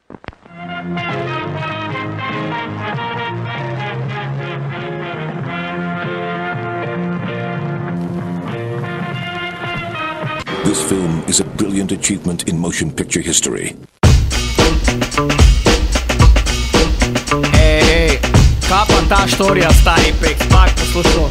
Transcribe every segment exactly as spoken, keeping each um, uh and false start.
This film is a brilliant achievement in motion picture history. Ej, ej, kaj pa ta štorija, stari pek, pak poslušal.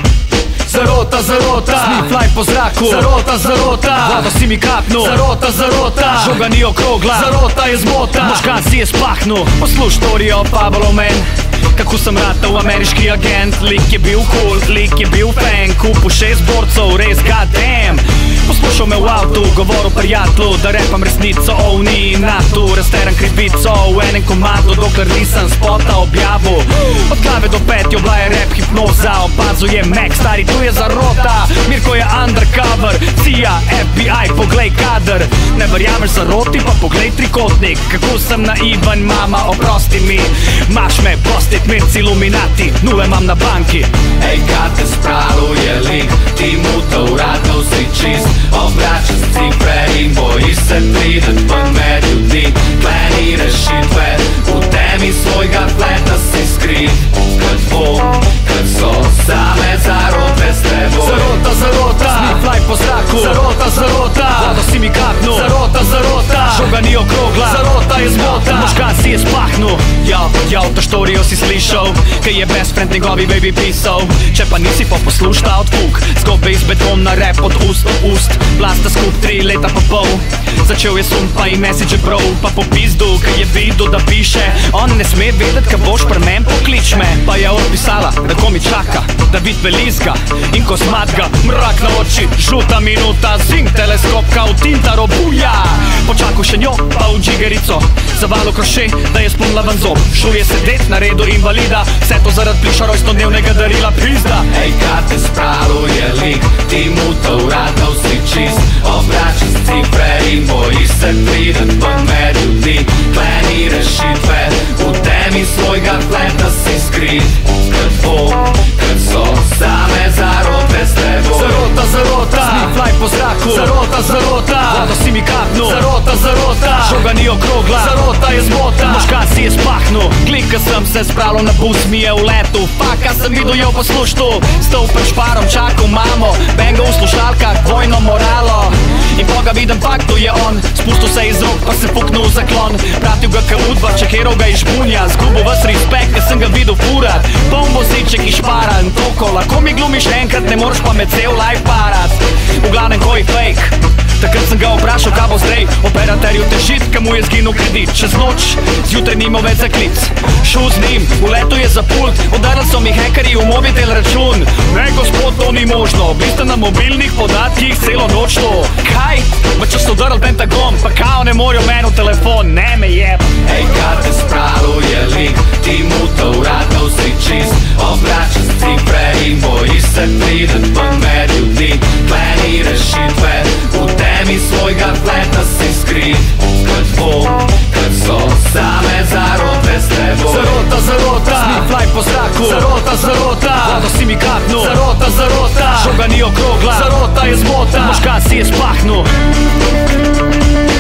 Zarota, zarota, sniflaj po zraku. Zarota, zarota, vodo si mi kapnul. Zarota, zarota, žoga ni okrogla. Zarota je zmota, možgan si je spahnul. Posluš štorijo Pablo men, kako sem ratal ameriški agent. Lik je bil cool, lik je bil fan, kupil šest borcov, res goddamn. Poslušal me v avtu, govoril prijatlu, da repam resnico, oh ni natu. Razteran krivico v enem komadu, dokler nisem spota objavil. Od glave do pet je bila je rap hipnoza, opazil je Mac, stari tu je zarota. Mirko je undercover, C I A, F B I, poglej kader. Ne verjameš zaroti, pa poglej trikotnik. Kako sem naivan, mama, oprosti mi. Maš me, postit mirc, iluminati, nule imam na banki. Ej, kad te spravuje lik, ti mu to uradil si čist. Obračaš cifre in bojiš se pridet ven med ljudi. Kleni rešitve, v temi svojega fleta si skrit. Kad bom, kad so same zarote s teboj. Zarota, zarota, sniflaj po zraku. Zarota, zarota, vodo si mi kapnul. Zarota, zarota, žoga ni okrogla. Zarota je zmota, možgan si je spahnul. Jo, jo, to štorijo si slišal, kaj je best friend njegovi baby pisal. Če pa nisi pa posluš ta odfuk, zgodbe iz betona, rap od ust do ust. Blasta skup tri leta pa pol, začel je sum pa in message bro. Pa po pizdu, kaj je videl da piše, on ne sme vedet, kaj boš pri men, poklič me. Pa je odpisala, da ko mi čaka, da vid velizga in ko smatka. Mrak na oči, žuta minuta, zing teleskop kao tinta robuja. Počakal še njo, pa v džigerico zavalo kroše, da je spomla van zob. Šel je sedet na redu invalida, vse to zaradi pliša rojstodnevnega darila, pizda. Ej, kad te spravuje lik, ti mu to uradil si čist. Obračaš cifre in bojiš se pridet ven med ljudi. Kleni rešitve, v temi svojega fleta si skrit. Kad bom, kad so same zarote s teboj. Zarota, zarota, sniflaj po zraku. Zarota, zarota, vodo si mi kapnul. Zarota, zarota, žoga ni okrogla. Zarota je zmota, možgan si je spahnul. Klika sem se spravil na bus, mi je v letu. Faka sem videl jo posluštu, stol pred šparom, čakal mamo. Benga v slušalkah, dvojno moralo. In poga vidim fakt, to je on. Spustil se iz rok, pa se puknul v zaklon. Pratil ga ka udba, čekiral ga iz žbunja. Zgubil vas respekt, ker sem ga videl furat. Poln voziček iz šparan, toko. Lahko mi glumiš enkrat, ne moreš pa me cel life parat. V glavnem ko je fake, takrat sem ga vprašal, kaj bo zdaj. Operaterju težit, ka mu je zginul kredit. Čez noč, zjutraj nima več za klic. Šel z njim, v letu je za pult. Udarili so mi hekerji v mobitel račun. Ne gospod, to ni možno, vi ste na mobilnih podatkih celo noč to. Kaj? Pa če ste udarili Pentagon, pa kao ne morajo meni v telefon, ne me jeb. Ej, kad te spravuje lik, ti mu to uradil si čist. Obračaš cifre in bojiš se pridet ven med ljudi. Kleni rešitve, v temi svojega fleta si skrit. Kad bom, kad so same zarote s teboj. Zarota, zarota, sniflaj po zraku. Zarota, zarota, vodo si mi kapnul. Zarota, zarota, žoga ni okrogla. Zarota je zmota, možgan si je spahnul.